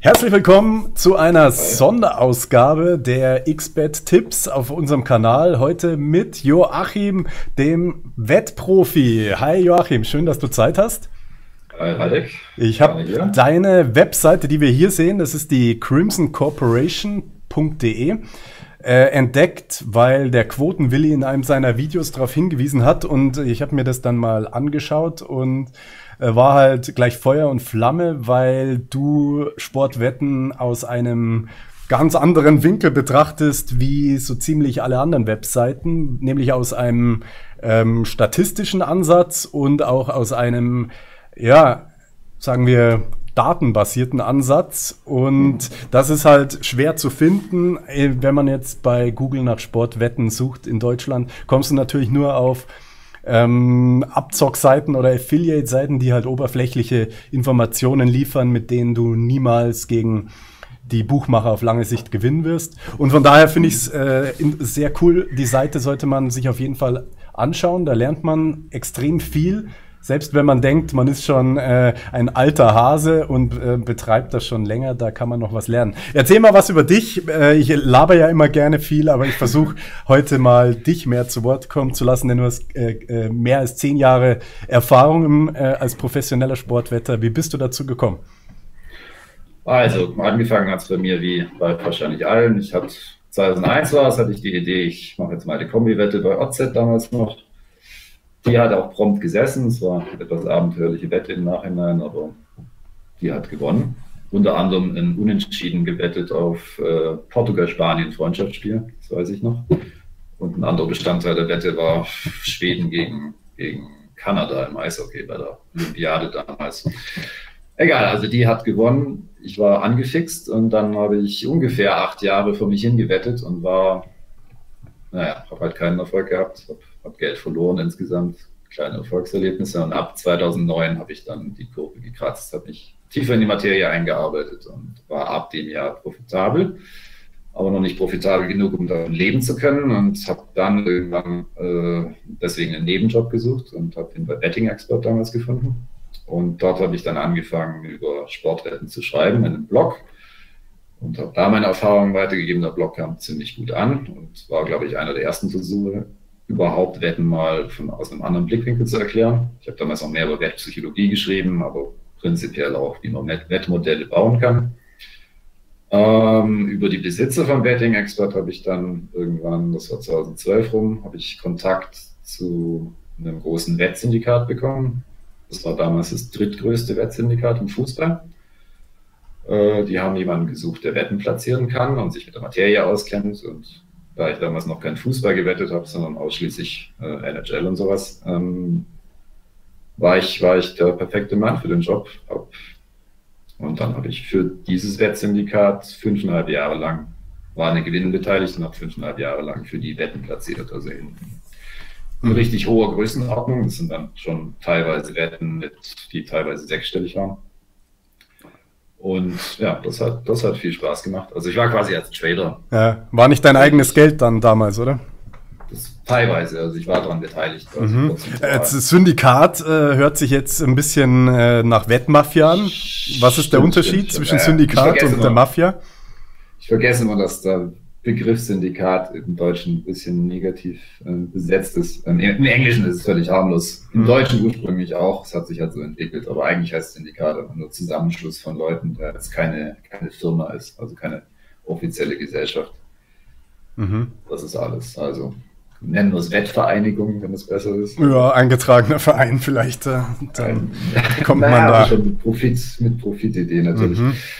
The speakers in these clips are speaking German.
Herzlich willkommen zu einer Sonderausgabe der XBet-Tipps auf unserem Kanal. Heute mit Joachim, dem Wettprofi. Hi Joachim, schön, dass du Zeit hast. Hi Radek. Ich habe deine Webseite, die wir hier sehen, das ist die crimsoncorporation.de, entdeckt, weil der Quotenwilli in einem seiner Videos darauf hingewiesen hat und ich habe mir das dann mal angeschaut und war halt gleich Feuer und Flamme, weil du Sportwetten aus einem ganz anderen Winkel betrachtest, wie so ziemlich alle anderen Webseiten, nämlich aus einem statistischen Ansatz und auch aus einem, ja, sagen wir, datenbasierten Ansatz. Und das ist halt schwer zu finden. Wenn man jetzt bei Google nach Sportwetten sucht in Deutschland, kommst du natürlich nur auf Abzockseiten oder Affiliate-Seiten, die halt oberflächliche Informationen liefern, mit denen du niemals gegen die Buchmacher auf lange Sicht gewinnen wirst. Und von daher finde ich es sehr cool. Die Seite sollte man sich auf jeden Fall anschauen. Da lernt man extrem viel. Selbst wenn man denkt, man ist schon ein alter Hase und betreibt das schon länger, da kann man noch was lernen. Erzähl mal was über dich. Ich laber ja immer gerne viel, aber ich versuche heute mal dich mehr zu Wort kommen zu lassen, denn du hast mehr als 10 Jahre Erfahrung als professioneller Sportwetter. Wie bist du dazu gekommen? Also, angefangen hat es bei mir wie bei wahrscheinlich allen. 2001 hatte ich die Idee, ich mache jetzt mal die Kombi-Wette bei OZ damals noch. Die hat auch prompt gesessen. Es war eine etwas abenteuerliche Wette im Nachhinein, aber die hat gewonnen. Unter anderem ein Unentschieden gewettet auf Portugal-Spanien-Freundschaftsspiel, das weiß ich noch. Und ein anderer Bestandteil der Wette war Schweden gegen Kanada im Eishockey bei der Olympiade damals. Egal, also die hat gewonnen. Ich war angefixt und dann habe ich ungefähr 8 Jahre für mich hingewettet und habe halt keinen Erfolg gehabt, habe Geld verloren insgesamt, kleine Erfolgserlebnisse und ab 2009 habe ich dann die Kurve gekratzt, habe mich tiefer in die Materie eingearbeitet und war ab dem Jahr profitabel, aber noch nicht profitabel genug, um davon leben zu können und habe dann irgendwann deswegen einen Nebenjob gesucht und habe den bei Betting Expert damals gefunden und dort habe ich dann angefangen, über Sportwetten zu schreiben in einem Blog. Und habe da meine Erfahrungen weitergegeben. Der Blog kam ziemlich gut an und war, glaube ich, einer der ersten Versuche, überhaupt Wetten mal aus einem anderen Blickwinkel zu erklären. Ich habe damals noch mehr über Wettpsychologie geschrieben, aber prinzipiell auch, wie man Wettmodelle bauen kann. Über die Besitzer von Betting Expert habe ich dann irgendwann, das war 2012 rum, habe ich Kontakt zu einem großen Wettsyndikat bekommen. Das war damals das drittgrößte Wettsyndikat im Fußball. Die haben jemanden gesucht, der Wetten platzieren kann und sich mit der Materie auskennt. Und da ich damals noch keinen Fußball gewettet habe, sondern ausschließlich NHL und sowas, war ich der perfekte Mann für den Job. Und dann habe ich für dieses Wettsyndikat 5,5 Jahre lang, war eine Gewinnbeteiligte und habe 5,5 Jahre lang für die Wetten platziert. Also in richtig hoher Größenordnung. Das sind dann schon teilweise Wetten, die teilweise sechsstellig waren. Und ja, das hat viel Spaß gemacht. Also ich war quasi als Trader. Ja, war nicht dein eigenes Geld dann damals, oder? Teilweise, also ich war daran beteiligt. Das Syndikat hört sich jetzt ein bisschen nach Wettmafia an. Was ist der Unterschied zwischen Syndikat und der Mafia? Ich vergesse immer, dass der Begriff Syndikat im Deutschen ein bisschen negativ besetzt ist. Im Englischen ist es völlig harmlos. Im Deutschen ursprünglich auch. Es hat sich halt so entwickelt. Aber eigentlich heißt Syndikat einfach nur Zusammenschluss von Leuten, der jetzt keine Firma ist, also keine offizielle Gesellschaft. Das ist alles. Also nennen wir es Wettvereinigung, wenn es besser ist. Ja, eingetragener Verein vielleicht. Dann kommt man da. Schon mit Profitidee natürlich.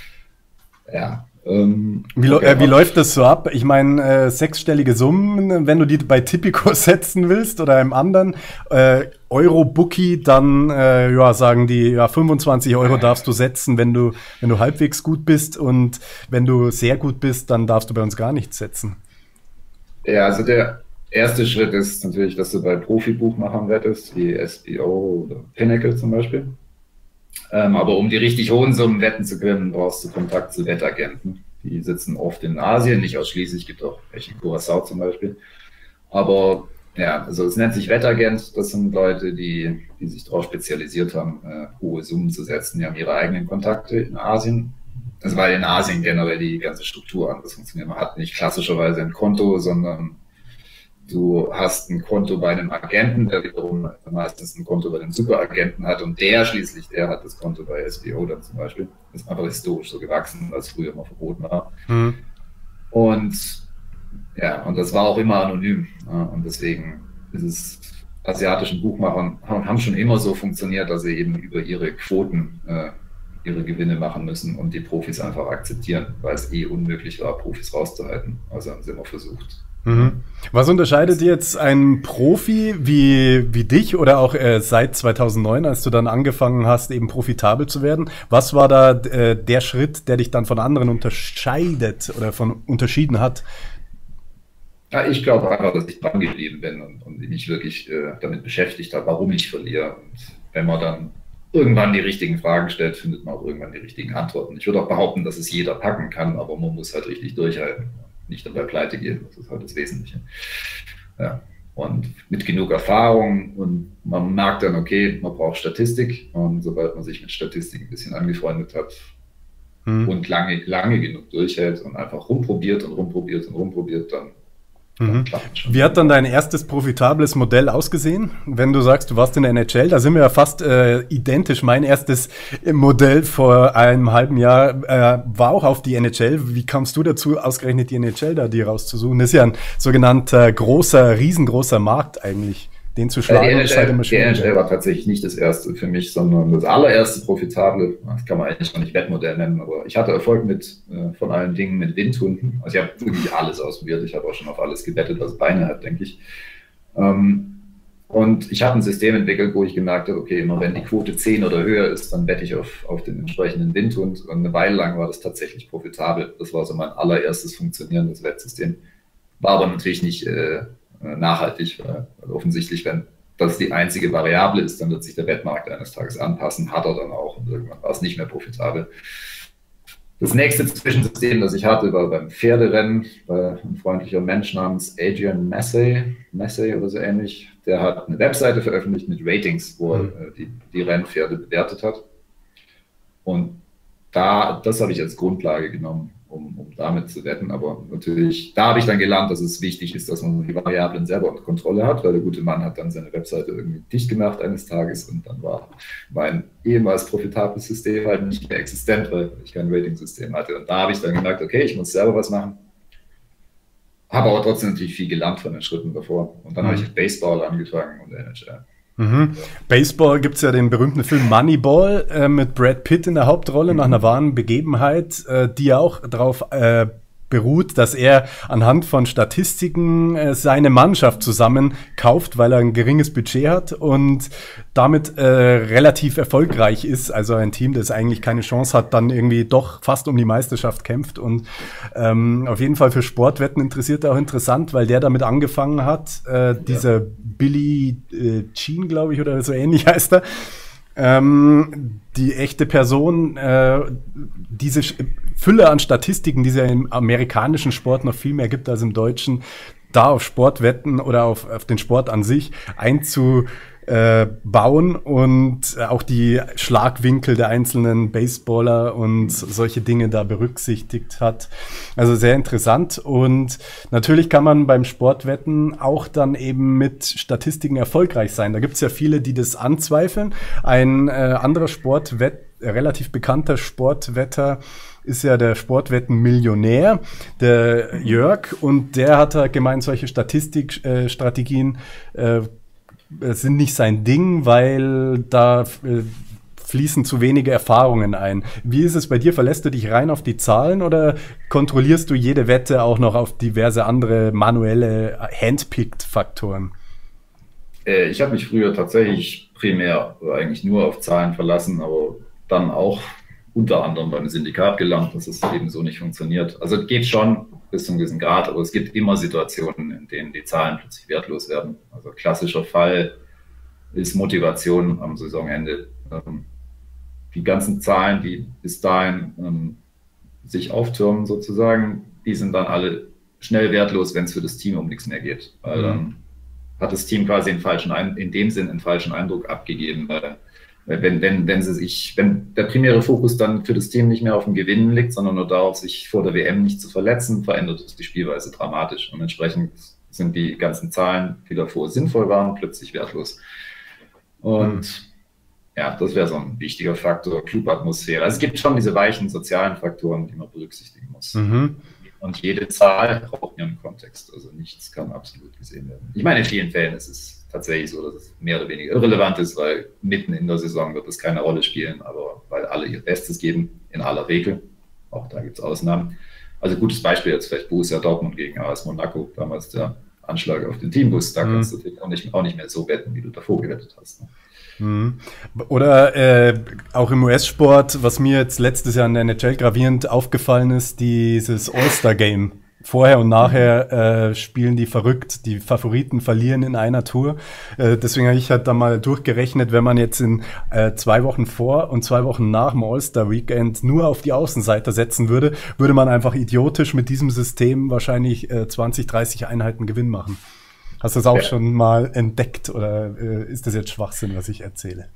Ja. Wie läuft das so ab? Ich meine, sechsstellige Summen, wenn du die bei Tipico setzen willst oder einem anderen Eurobookie, dann sagen die, 25 Euro darfst du setzen, wenn du halbwegs gut bist und wenn du sehr gut bist, dann darfst du bei uns gar nichts setzen. Ja, also der erste Schritt ist natürlich, dass du bei Profibuchmachern wettest, wie SBO oder Pinnacle zum Beispiel. Aber um die richtig hohen Summen wetten zu können, brauchst du Kontakt zu Wettagenten. Die sitzen oft in Asien, nicht ausschließlich, gibt auch welche in Curaçao zum Beispiel. Aber ja, also es nennt sich Wettagent. Das sind Leute, die sich darauf spezialisiert haben, hohe Summen zu setzen. Die haben ihre eigenen Kontakte in Asien Also weil in Asien generell die ganze Struktur anders funktioniert. Man hat nicht klassischerweise ein Konto, sondern du hast ein Konto bei einem Agenten, der wiederum meistens ein Konto bei dem Superagenten hat und der hat das Konto bei SBO dann zum Beispiel. Das ist einfach historisch so gewachsen, weil es früher immer verboten war. Und ja, und das war auch immer anonym. Und deswegen ist es asiatischen Buchmachern haben schon immer so funktioniert, dass sie eben über ihre Quoten ihre Gewinne machen müssen und die Profis einfach akzeptieren, weil es unmöglich war, Profis rauszuhalten. Also haben sie immer versucht. Was unterscheidet jetzt ein Profi wie dich oder auch seit 2009, als du dann angefangen hast, eben profitabel zu werden? Was war da der Schritt, der dich dann von anderen unterscheidet oder unterschieden hat? Ja, ich glaube einfach, dass ich dran geblieben bin und mich wirklich damit beschäftigt habe, warum ich verliere. Und wenn man dann irgendwann die richtigen Fragen stellt, findet man auch irgendwann die richtigen Antworten. Ich würde auch behaupten, dass es jeder packen kann, aber man muss halt richtig durchhalten. Nicht dabei pleite gehen, das ist halt das Wesentliche. Ja. Und mit genug Erfahrung und man merkt dann, okay, man braucht Statistik und sobald man sich mit Statistik ein bisschen angefreundet hat und lange genug durchhält und einfach rumprobiert, dann Wie hat dann dein erstes profitables Modell ausgesehen? Wenn du sagst, du warst in der NHL, da sind wir ja fast identisch. Mein erstes Modell vor einem halben Jahr war auch auf die NHL. Wie kamst du dazu, ausgerechnet die NHL da dir rauszusuchen? Das ist ja ein sogenannter riesengroßer Markt eigentlich. Den zu schlagen ist halt immer schwierig. Die NHL war tatsächlich nicht das erste für mich, sondern das allererste profitable, das kann man eigentlich noch nicht Wettmodell nennen, aber ich hatte Erfolg mit, von allen Dingen mit Windhunden. Also ich habe wirklich alles ausprobiert, ich habe auch schon auf alles gewettet, was Beine hat, denke ich. Und ich habe ein System entwickelt, wo ich gemerkt habe, okay, immer wenn die Quote 10 oder höher ist, dann wette ich auf den entsprechenden Windhund. Und eine Weile lang war das tatsächlich profitabel. Das war so mein allererstes funktionierendes Wettsystem. War aber natürlich nicht nachhaltig, weil offensichtlich, wenn das die einzige Variable ist, dann wird sich der Wettmarkt eines Tages anpassen, hat er dann auch und irgendwann war es nicht mehr profitabel. Das nächste Zwischensystem, das ich hatte, war beim Pferderennen, bei ein freundlicher Mensch namens Adrian Massey oder so ähnlich, der hat eine Webseite veröffentlicht mit Ratings, wo er die Rennpferde bewertet hat. Und das habe ich als Grundlage genommen, um damit zu wetten. Aber natürlich, da habe ich dann gelernt, dass es wichtig ist, dass man die Variablen selber unter Kontrolle hat, weil der gute Mann hat dann seine Webseite irgendwie dicht gemacht eines Tages und dann war mein ehemals profitables System halt nicht mehr existent, weil ich kein Rating-System hatte. Und da habe ich dann gemerkt, okay, ich muss selber was machen. Habe aber trotzdem natürlich viel gelernt von den Schritten davor. Und dann habe ich mit Baseball angefangen und NHL. Baseball gibt es ja den berühmten Film Moneyball mit Brad Pitt in der Hauptrolle nach einer wahren Begebenheit, die ja auch darauf beruht, dass er anhand von Statistiken seine Mannschaft zusammenkauft, weil er ein geringes Budget hat und damit relativ erfolgreich ist. Also ein Team, das eigentlich keine Chance hat, dann irgendwie doch fast um die Meisterschaft kämpft. Und auf jeden Fall für Sportwetten interessiert auch interessant, weil der damit angefangen hat. Dieser Billy Jean, glaube ich, oder so ähnlich heißt er. Die echte Person, diese Fülle an Statistiken, die es ja im amerikanischen Sport noch viel mehr gibt als im deutschen, da auf Sportwetten oder auf den Sport an sich einzubauen und auch die Schlagwinkel der einzelnen Baseballer und solche Dinge da berücksichtigt hat. Also sehr interessant und natürlich kann man beim Sportwetten auch dann eben mit Statistiken erfolgreich sein. Da gibt es ja viele, die das anzweifeln. Ein anderer relativ bekannter Sportwetter ist ja der Sportwetten-Millionär, der Jörg, und der hat halt gemeint, solche Statistikstrategien sind nicht sein Ding, weil da fließen zu wenige Erfahrungen ein. Wie ist es bei dir? Verlässt du dich rein auf die Zahlen oder kontrollierst du jede Wette auch noch auf diverse andere manuelle Handpicked-Faktoren? Ich habe mich früher tatsächlich primär eigentlich nur auf Zahlen verlassen, aber dann auch unter anderem beim Syndikat gelernt, dass es eben so nicht funktioniert. Also es geht schon bis zu einem gewissen Grad, aber es gibt immer Situationen, in denen die Zahlen plötzlich wertlos werden. Also klassischer Fall ist Motivation am Saisonende. Die ganzen Zahlen, die bis dahin sich auftürmen sozusagen, die sind dann alle schnell wertlos, wenn es für das Team um nichts mehr geht. Weil dann hat das Team quasi in dem Sinn einen falschen Eindruck abgegeben, weil Wenn der primäre Fokus dann für das Team nicht mehr auf dem Gewinnen liegt, sondern nur darauf, sich vor der WM nicht zu verletzen, verändert es die Spielweise dramatisch. Und entsprechend sind die ganzen Zahlen, die davor sinnvoll waren, plötzlich wertlos. Und ja, das wäre so ein wichtiger Faktor, Clubatmosphäre. Also es gibt schon diese weichen sozialen Faktoren, die man berücksichtigen muss. Und jede Zahl braucht ihren Kontext. Also nichts kann absolut gesehen werden. Ich meine, in vielen Fällen ist es tatsächlich so, dass es mehr oder weniger irrelevant ist, weil mitten in der Saison wird es keine Rolle spielen, aber weil alle ihr Bestes geben, in aller Regel. Auch da gibt es Ausnahmen. Also gutes Beispiel jetzt vielleicht Borussia Dortmund gegen AS Monaco, damals der Anschlag auf den Teambus. Da kannst du natürlich auch nicht mehr so wetten, wie du davor gewettet hast. Ne? Oder auch im US-Sport, was mir jetzt letztes Jahr in der NHL gravierend aufgefallen ist, dieses All-Star-Game. Vorher und nachher spielen die verrückt, die Favoriten verlieren in einer Tour. Deswegen habe ich halt da mal durchgerechnet, wenn man jetzt in 2 Wochen vor und 2 Wochen nach dem All-Star-Weekend nur auf die Außenseiter setzen würde, würde man einfach idiotisch mit diesem System wahrscheinlich 20, 30 Einheiten Gewinn machen. Hast du das auch schon mal entdeckt oder ist das jetzt Schwachsinn, was ich erzähle?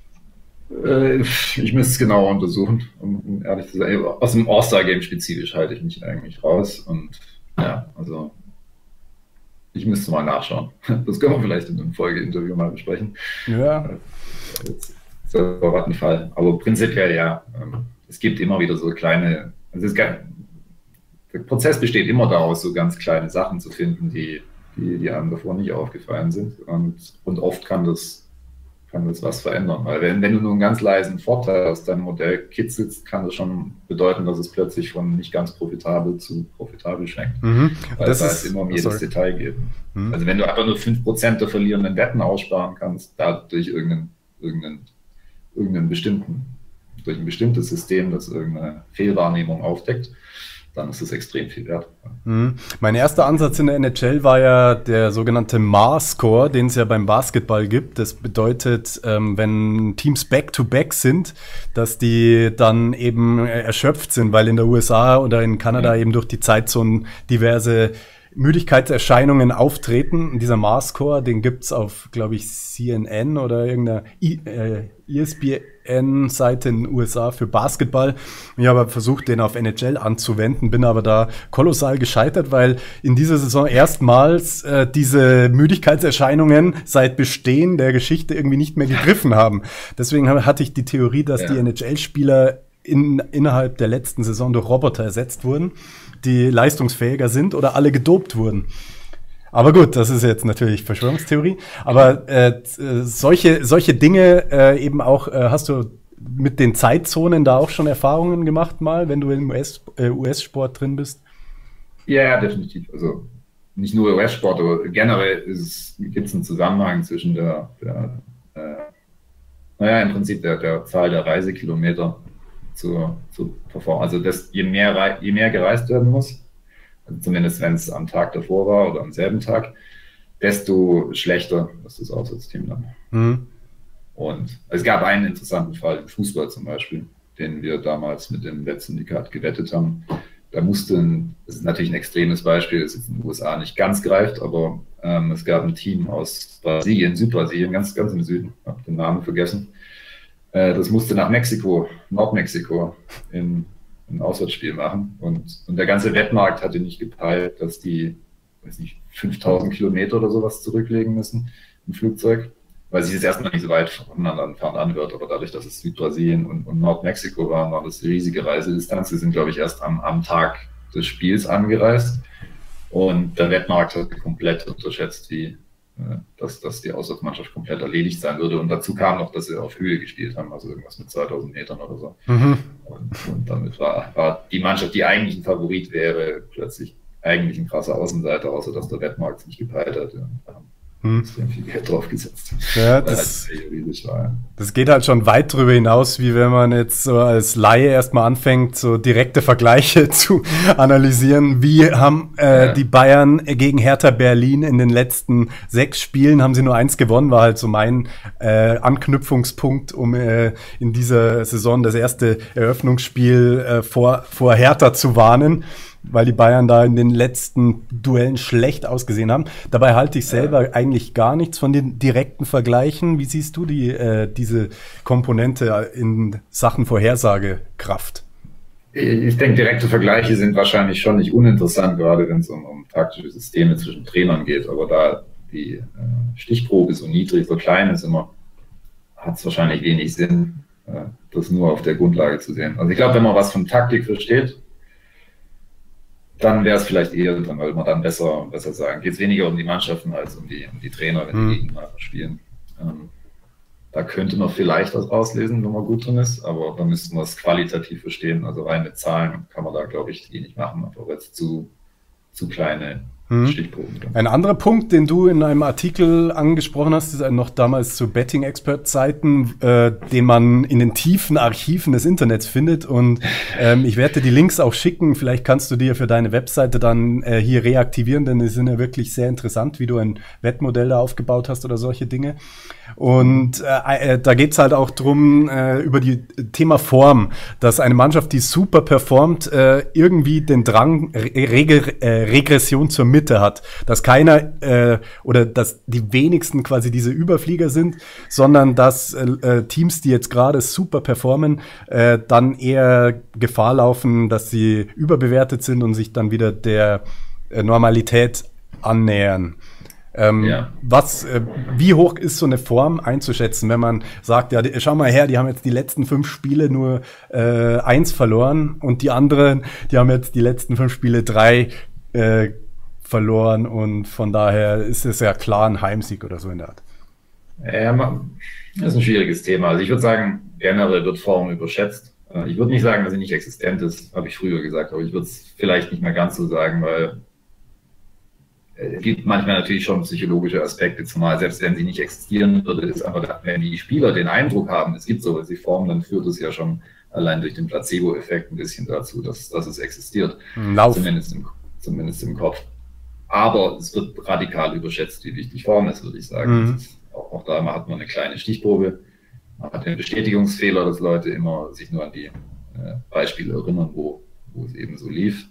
Ich müsste es genauer untersuchen, um ehrlich zu sein. Aus dem All-Star-Game spezifisch halte ich mich eigentlich raus. Und ja, also ich müsste mal nachschauen. Das können wir vielleicht in einem Folgeinterview mal besprechen. Ja. Das ist ein Fall. Aber prinzipiell ja, es gibt immer wieder so kleine, der Prozess besteht immer daraus, so ganz kleine Sachen zu finden, die einem davor nicht aufgefallen sind. Und oft kann das was verändern. Weil wenn du nur einen ganz leisen Vorteil aus deinem Modell kitzelst, kann das schon bedeuten, dass es plötzlich von nicht ganz profitabel zu profitabel schwenkt. Weil es immer um jedes Detail geht. Also wenn du einfach nur 5% der verlierenden Wetten aussparen kannst, dadurch durch ein bestimmtes System, das irgendeine Fehlwahrnehmung aufdeckt, dann ist es extrem viel wert. Mein erster Ansatz in der NHL war ja der sogenannte MAR-Score, den es ja beim Basketball gibt. Das bedeutet, wenn Teams Back-to-Back sind, dass die dann eben erschöpft sind, weil in der USA oder in Kanada eben durch die Zeitzonen diverse Müdigkeitserscheinungen auftreten. Und dieser MAR-Score, den gibt's auf, glaube ich, CNN oder irgendeiner ESPN-Seite in den USA für Basketball. Ich habe versucht, den auf NHL anzuwenden, bin aber da kolossal gescheitert, weil in dieser Saison erstmals diese Müdigkeitserscheinungen seit Bestehen der Geschichte irgendwie nicht mehr gegriffen haben. Deswegen hatte ich die Theorie, dass die NHL-Spieler innerhalb der letzten Saison durch Roboter ersetzt wurden, die leistungsfähiger sind oder alle gedopt wurden. Aber gut, das ist jetzt natürlich Verschwörungstheorie. Aber solche Dinge eben auch, hast du mit den Zeitzonen da auch schon Erfahrungen gemacht mal, wenn du im US-Sport drin bist? Ja, definitiv. Also nicht nur US-Sport, aber generell gibt es einen Zusammenhang zwischen im Prinzip der Zahl der Reisekilometer zur Performance. Also je mehr gereist werden muss, also zumindest wenn es am Tag davor war oder am selben Tag, desto schlechter ist das Auswärtsteam dann. Und es gab einen interessanten Fall im Fußball zum Beispiel, den wir damals mit dem Wettsyndikat gewettet haben. Da das ist natürlich ein extremes Beispiel, das ist in den USA nicht ganz greift, aber es gab ein Team aus Brasilien, Südbrasilien, ganz im Süden, ich habe den Namen vergessen. Das musste nach Mexiko, Nordmexiko, ein Auswärtsspiel machen. Und der ganze Wettmarkt hatte nicht gepeilt, dass die, 5000 Kilometer oder sowas zurücklegen müssen im Flugzeug, weil sich das erstmal nicht so weit voneinander entfernt anhört. Aber dadurch, dass es Südbrasilien und Nordmexiko war das riesige Reisedistanz. Wir sind, glaube ich, erst am Tag des Spiels angereist. Und der Wettmarkt hat komplett unterschätzt, dass die Auswärtsmannschaft komplett erledigt sein würde. Und dazu kam noch, dass sie auf Höhe gespielt haben, also irgendwas mit 2000 Metern oder so. Und damit war die Mannschaft, die eigentlich ein Favorit wäre, plötzlich eigentlich ein krasser Außenseiter, außer dass der Wettmarkt nicht gepeilt hat. Extrem viel Geld drauf gesetzt. Ja, das geht halt schon weit drüber hinaus, wie wenn man jetzt so als Laie erstmal anfängt, so direkte Vergleiche zu analysieren. Wie haben die Bayern gegen Hertha Berlin in den letzten 6 Spielen, haben sie nur 1 gewonnen, war halt so mein Anknüpfungspunkt, um in dieser Saison das erste Eröffnungsspiel vor Hertha zu warnen. weil die Bayern da in den letzten Duellen schlecht ausgesehen haben. Dabei halte ich selber eigentlich gar nichts von den direkten Vergleichen. Wie siehst du diese Komponente in Sachen Vorhersagekraft? Ich denke, direkte Vergleiche sind wahrscheinlich schon nicht uninteressant, gerade wenn es um taktische Systeme zwischen Trainern geht. Aber da die Stichprobe so niedrig, so klein ist immer, hat es wahrscheinlich wenig Sinn, das nur auf der Grundlage zu sehen. Also ich glaube, wenn man was von Taktik versteht, dann wäre es vielleicht eher dran, weil man dann besser sagen, geht es weniger um die Mannschaften als um die Trainer, wenn die gegeneinander spielen. Da könnte man vielleicht was rauslesen, wenn man gut drin ist, aber dann müsste man es qualitativ verstehen. Also rein mit Zahlen kann man da, glaube ich, nicht machen, aber jetzt zu kleine Stichproben. Ein anderer Punkt, den du in einem Artikel angesprochen hast, ist noch damals zu Betting-Expert-Zeiten, den man in den tiefen Archiven des Internets findet. Und ich werde dir die Links auch schicken. Vielleicht kannst du dir für deine Webseite dann hier reaktivieren, denn die sind ja wirklich sehr interessant, wie du ein Wettmodell da aufgebaut hast oder solche Dinge. Und da geht's halt auch drum über die Thema Form, dass eine Mannschaft, die super performt, irgendwie den Drang, Regression zur Mitte hat. Dass keiner oder dass die wenigsten quasi diese Überflieger sind, sondern dass Teams, die jetzt gerade super performen, dann eher Gefahr laufen, dass sie überbewertet sind und sich dann wieder der Normalität annähern. Wie hoch ist so eine Form einzuschätzen, wenn man sagt, ja, schau mal her, die haben jetzt die letzten 5 Spiele nur 1 verloren und die anderen, die haben jetzt die letzten 5 Spiele 3 verloren und von daher ist es ja klar ein Heimsieg oder so in der Art. Ja, das ist ein schwieriges Thema. Also ich würde sagen, generell wird Form überschätzt. Ich würde nicht sagen, dass sie nicht existent ist, habe ich früher gesagt, aber ich würde es vielleicht nicht mehr ganz so sagen, weil es gibt manchmal natürlich schon psychologische Aspekte, zumal selbst wenn sie nicht existieren würde, ist einfach, wenn die Spieler den Eindruck haben, es gibt sowas wie Form, dann führt es ja schon allein durch den Placebo-Effekt ein bisschen dazu, dass es existiert. Zumindest im Kopf. Aber es wird radikal überschätzt, wie wichtig Form ist, würde ich sagen. Auch da hat man eine kleine Stichprobe. Man hat den Bestätigungsfehler, dass Leute immer sich nur an die Beispiele erinnern, wo es eben so lief.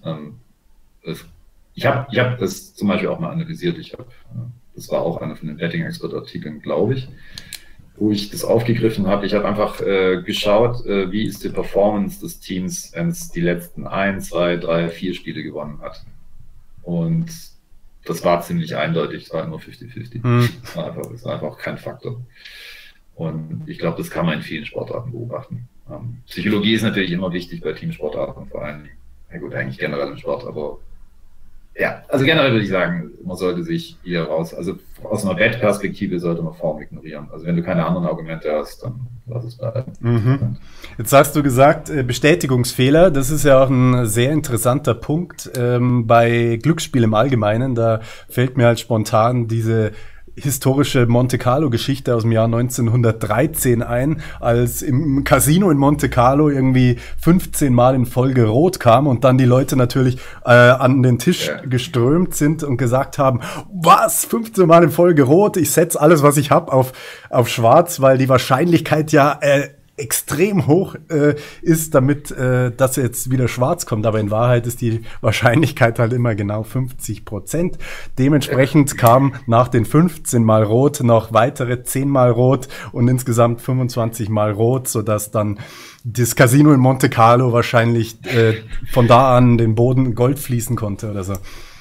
Ich hab das zum Beispiel auch mal analysiert. Das war auch einer von den Betting-Expert-Artikeln, glaube ich, wo ich das aufgegriffen habe. Ich habe einfach geschaut, wie ist die Performance des Teams, wenn es die letzten 1, 2, 3, 4 Spiele gewonnen hat. Und das war ziemlich eindeutig, es war nur 50-50. Das war einfach kein Faktor. Und ich glaube, das kann man in vielen Sportarten beobachten. Psychologie ist natürlich immer wichtig bei Teamsportarten, vor allem, ja gut, eigentlich generell im Sport, aber ja, also generell würde ich sagen, man sollte sich hier aus einer Wettperspektive sollte man Form ignorieren. Also wenn du keine anderen Argumente hast, dann lass es bleiben. Jetzt hast du gesagt, Bestätigungsfehler, das ist ja auch ein sehr interessanter Punkt bei Glücksspiel im Allgemeinen. Da fällt mir halt spontan diese historische Monte-Carlo-Geschichte aus dem Jahr 1913 ein, als im Casino in Monte Carlo irgendwie 15 Mal in Folge rot kam und dann die Leute natürlich an den Tisch geströmt sind und gesagt haben, was, 15 Mal in Folge rot, ich setze alles, was ich habe, auf schwarz, weil die Wahrscheinlichkeit ja extrem hoch ist, damit dass jetzt wieder schwarz kommt. Aber in Wahrheit ist die Wahrscheinlichkeit halt immer genau 50%. Dementsprechend kam nach den 15 Mal Rot noch weitere 10 Mal Rot und insgesamt 25 Mal Rot, sodass dann das Casino in Monte Carlo wahrscheinlich von da an den Boden Gold fließen konnte oder so.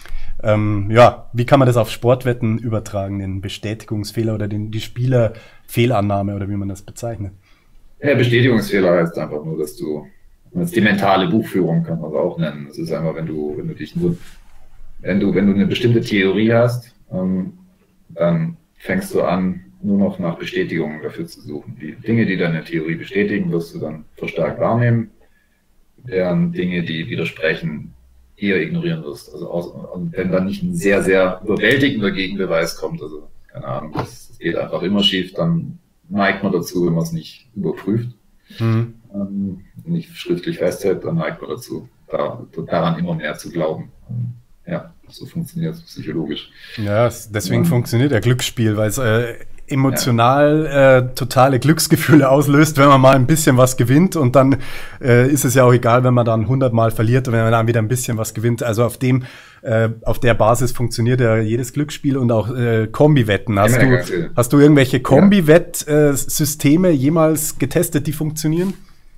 Wie kann man das auf Sportwetten übertragen, den Bestätigungsfehler oder die Spielerfehlannahme oder wie man das bezeichnet? Ja, Bestätigungsfehler heißt einfach nur, dass das die mentale Buchführung kann man es auch nennen. Das ist einfach, wenn du eine bestimmte Theorie hast, dann fängst du an, nur noch nach Bestätigungen dafür zu suchen. Die Dinge, die deine Theorie bestätigen, wirst du dann verstärkt wahrnehmen, während Dinge, die widersprechen, eher ignorieren wirst. Und wenn dann nicht ein sehr, sehr überwältigender Gegenbeweis kommt, also keine Ahnung, das geht einfach immer schief, dann neigt man dazu, wenn man es nicht überprüft, nicht schriftlich festhält, dann neigt man dazu, daran immer mehr zu glauben. Ja, so funktioniert es psychologisch. Ja, deswegen funktioniert ja Glücksspiel, weil es emotional totale Glücksgefühle auslöst, wenn man mal ein bisschen was gewinnt, und dann ist es ja auch egal, wenn man dann 100 Mal verliert und wenn man dann wieder ein bisschen was gewinnt. Also auf der Basis funktioniert ja jedes Glücksspiel und auch Kombi-Wetten. Hast du irgendwelche Kombi-Wett-Systeme jemals getestet, die funktionieren?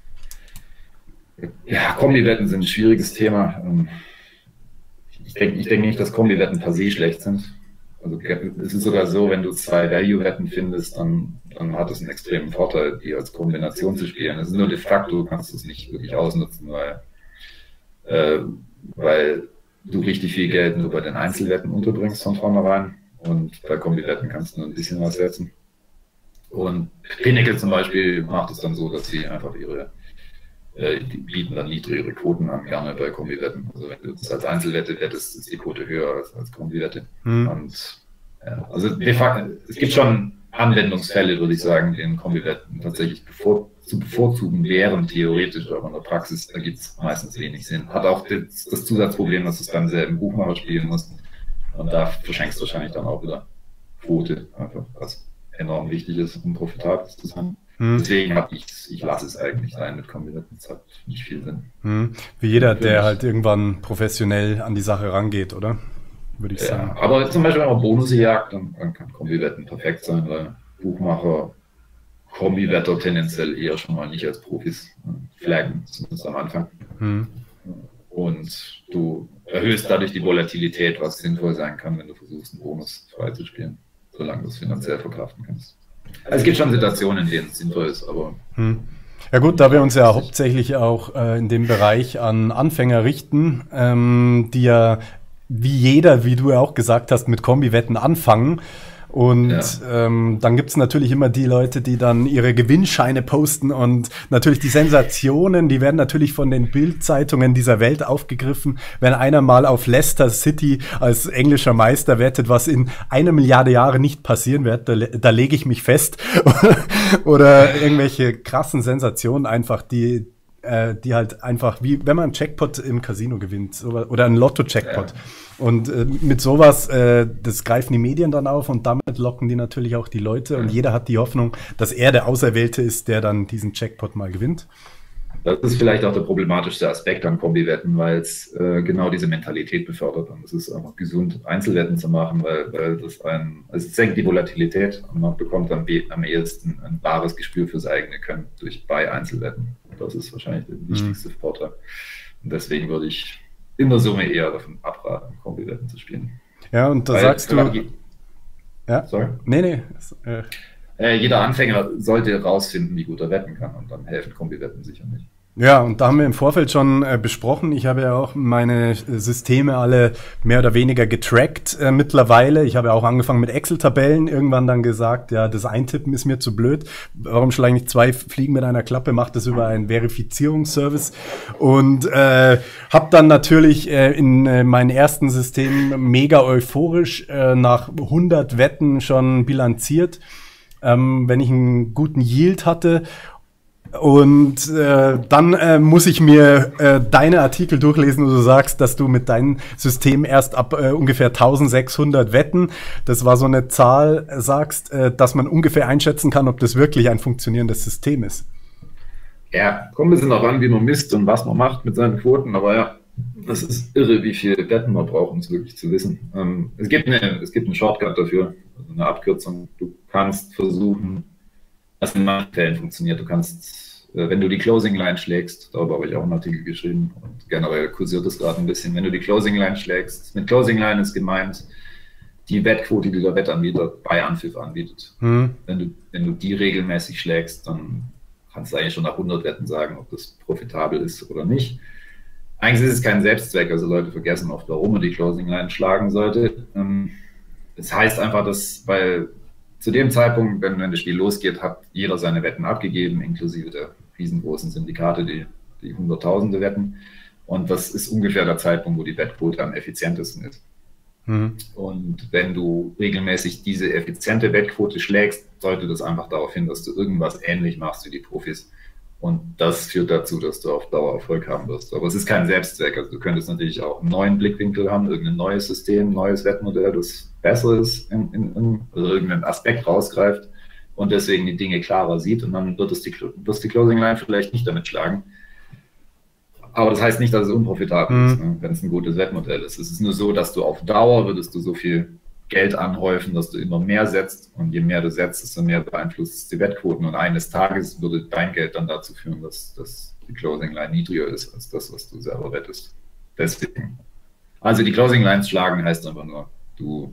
Ja, Kombi-Wetten sind ein schwieriges Thema. Ich denke nicht, dass Kombi-Wetten per se schlecht sind. Also es ist sogar so, wenn du 2 Value-Wetten findest, dann hat es einen extremen Vorteil, die als Kombination zu spielen. Es ist nur de facto, kannst du es nicht wirklich ausnutzen, weil du richtig viel Geld nur bei den Einzelwetten unterbringst von vornherein, und bei Kombi-Wetten kannst du nur ein bisschen was setzen. Und Pinnacle zum Beispiel macht es dann so, dass sie einfach die bieten dann niedrigere Quoten an, gerne bei Kombi-Wetten. Also wenn du das als Einzelwette wettest, ist die Quote höher als Kombi-Wette. Und also de facto, es gibt schon Anwendungsfälle, würde ich sagen, in Kombi-Wetten tatsächlich zu bevorzugen wären, theoretisch, aber in der Praxis, da gibt es meistens wenig Sinn. Hat auch das Zusatzproblem, dass du es dann selber im Buchmacher spielen musst. Und da verschenkst du wahrscheinlich dann auch wieder Quote, einfach, was enorm wichtig ist, um profitabel zu sein. Deswegen ich lasse es eigentlich sein mit Kombi-Wetten. Das hat nicht viel Sinn. Wie jeder, der halt irgendwann professionell an die Sache rangeht, oder? Würde ich sagen. Aber zum Beispiel, wenn man Bonus jagt, dann kann Kombi-Wetten perfekt sein, weil Buchmacher Kombi-Wetter tendenziell eher schon mal nicht als Profis flaggen, zumindest am Anfang. Und du erhöhst dadurch die Volatilität, was sinnvoll sein kann, wenn du versuchst, einen Bonus freizuspielen, solange du es finanziell verkraften kannst. Also es gibt schon Situationen, in denen es sinnvoll ist, aber... Ja gut, da wir uns ja hauptsächlich auch in dem Bereich an Anfänger richten, die ja wie jeder, wie du ja auch gesagt hast, mit Kombi-Wetten anfangen. Und dann gibt's natürlich immer die Leute, die dann ihre Gewinnscheine posten, und natürlich die Sensationen, die werden natürlich von den Bild-Zeitungen dieser Welt aufgegriffen. Wenn einer mal auf Leicester City als englischer Meister wettet, was in 1 Milliarde Jahre nicht passieren wird, da lege ich mich fest. Oder irgendwelche krassen Sensationen einfach, die halt einfach, wie wenn man einen Jackpot im Casino gewinnt oder einen Lotto-Jackpot. Und mit sowas, das greifen die Medien dann auf, und damit locken die natürlich auch die Leute, und jeder hat die Hoffnung, dass er der Auserwählte ist, der dann diesen Jackpot mal gewinnt. Das ist vielleicht auch der problematischste Aspekt an Kombi-Wetten, weil es genau diese Mentalität befördert. Und es ist einfach gesund, Einzelwetten zu machen, weil das es senkt die Volatilität, und man bekommt am ehesten ein wahres Gespür fürs eigene Können bei Einzelwetten. Das ist wahrscheinlich der wichtigste Vorteil. Und deswegen würde ich in der Summe eher davon abraten, Kombi-Wetten zu spielen. Ja, und da sagst du... Ja? Sorry? Nee. Jeder Anfänger sollte rausfinden, wie gut er wetten kann, und dann helfen Kombi-Wetten sicher nicht. Ja, und da haben wir im Vorfeld schon besprochen. Ich habe ja auch meine Systeme alle mehr oder weniger getrackt mittlerweile. Ich habe ja auch angefangen mit Excel-Tabellen, irgendwann dann gesagt, ja, das Eintippen ist mir zu blöd. Warum schlage ich 2 Fliegen mit einer Klappe? Mache das über einen Verifizierungsservice. Und habe dann natürlich in meinen ersten Systemen mega euphorisch nach 100 Wetten schon bilanziert, wenn ich einen guten Yield hatte. Und dann muss ich mir deine Artikel durchlesen, wo du sagst, dass du mit deinem System erst ab ungefähr 1600 Wetten, das war so eine Zahl, sagst, dass man ungefähr einschätzen kann, ob das wirklich ein funktionierendes System ist. Ja, kommt ein bisschen darauf an, wie man misst und was man macht mit seinen Quoten, aber ja, das ist irre, wie viele Wetten man braucht, um es wirklich zu wissen. Es gibt einen Shortcut dafür, also eine Abkürzung. Du kannst versuchen, was in manchen Fällen funktioniert. Du kannst, wenn du die Closing Line schlägst, darüber habe ich auch einen Artikel geschrieben und generell kursiert es gerade ein bisschen, wenn du die Closing Line schlägst, mit Closing Line ist gemeint die Wettquote, die der Wettanbieter bei Anpfiff anbietet. Wenn du die regelmäßig schlägst, dann kannst du eigentlich schon nach 100 Wetten sagen, ob das profitabel ist oder nicht. Eigentlich ist es kein Selbstzweck, also Leute vergessen oft, warum man die Closing Line schlagen sollte. Das heißt einfach, dass, weil zu dem Zeitpunkt, wenn das Spiel losgeht, hat jeder seine Wetten abgegeben, inklusive der riesengroßen Syndikate, die Hunderttausende Wetten. Und das ist ungefähr der Zeitpunkt, wo die Wettquote am effizientesten ist. Und wenn du regelmäßig diese effiziente Wettquote schlägst, sollte das einfach darauf hin, dass du irgendwas ähnlich machst wie die Profis. Und das führt dazu, dass du auf Dauer Erfolg haben wirst. Aber es ist kein Selbstzweck. Also du könntest natürlich auch einen neuen Blickwinkel haben, irgendein neues System, neues Wettmodell, das besser ist, also irgendeinen Aspekt rausgreift und deswegen die Dinge klarer sieht. Und dann wird die Closing Line vielleicht nicht damit schlagen. Aber das heißt nicht, dass es unprofitabel ist, ne, wenn es ein gutes Wettmodell ist. Es ist nur so, dass du auf Dauer würdest du so viel Geld anhäufen, dass du immer mehr setzt. Und je mehr du setzt, desto mehr beeinflusst es die Wettquoten. Und eines Tages würde dein Geld dann dazu führen, dass die Closing Line niedriger ist als das, was du selber wettest. Deswegen. Also die Closing Lines schlagen heißt einfach nur, du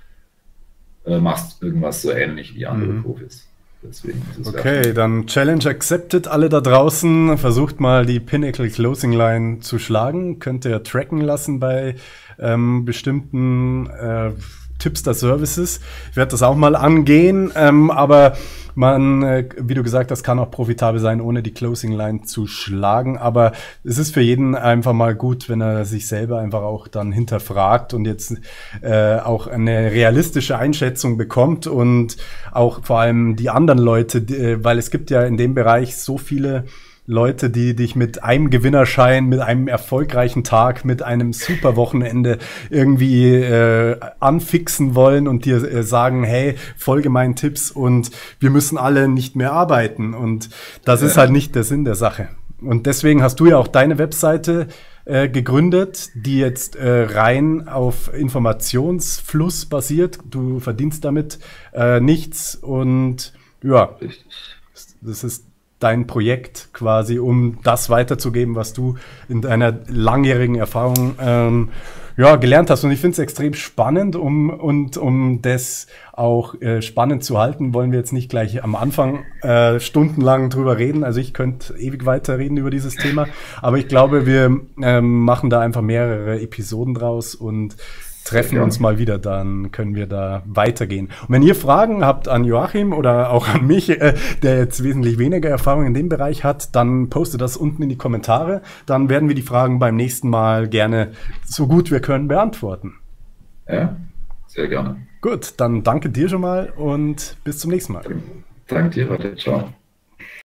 machst irgendwas so ähnlich wie andere Profis. Deswegen ist es okay, dann Challenge accepted. Alle da draußen, versucht mal die Pinnacle Closing Line zu schlagen. Könnt ihr tracken lassen bei bestimmten Tipster Services. Ich werde das auch mal angehen, aber man, wie du gesagt hast, kann auch profitabel sein, ohne die Closing Line zu schlagen. Aber es ist für jeden einfach mal gut, wenn er sich selber einfach auch dann hinterfragt und jetzt auch eine realistische Einschätzung bekommt und auch vor allem die anderen Leute, weil es gibt ja in dem Bereich so viele Leute, die dich mit einem Gewinnerschein, mit einem erfolgreichen Tag, mit einem super Wochenende irgendwie anfixen wollen und dir sagen, hey, folge meinen Tipps und wir müssen alle nicht mehr arbeiten. Und das ist halt nicht der Sinn der Sache. Und deswegen hast du ja auch deine Webseite gegründet, die jetzt rein auf Informationsfluss basiert. Du verdienst damit nichts und ja, das ist dein Projekt quasi, um das weiterzugeben, was du in deiner langjährigen Erfahrung gelernt hast. Und ich finde es extrem spannend, um das auch spannend zu halten, wollen wir jetzt nicht gleich am Anfang stundenlang drüber reden. Also ich könnte ewig weiterreden über dieses Thema, aber ich glaube, wir machen da einfach mehrere Episoden draus und treffen uns mal wieder, dann können wir da weitergehen. Und wenn ihr Fragen habt an Joachim oder auch an mich, der jetzt wesentlich weniger Erfahrung in dem Bereich hat, dann postet das unten in die Kommentare. Dann werden wir die Fragen beim nächsten Mal gerne so gut wir können beantworten. Ja, sehr gerne. Gut, dann danke dir schon mal und bis zum nächsten Mal. Danke dir, ciao.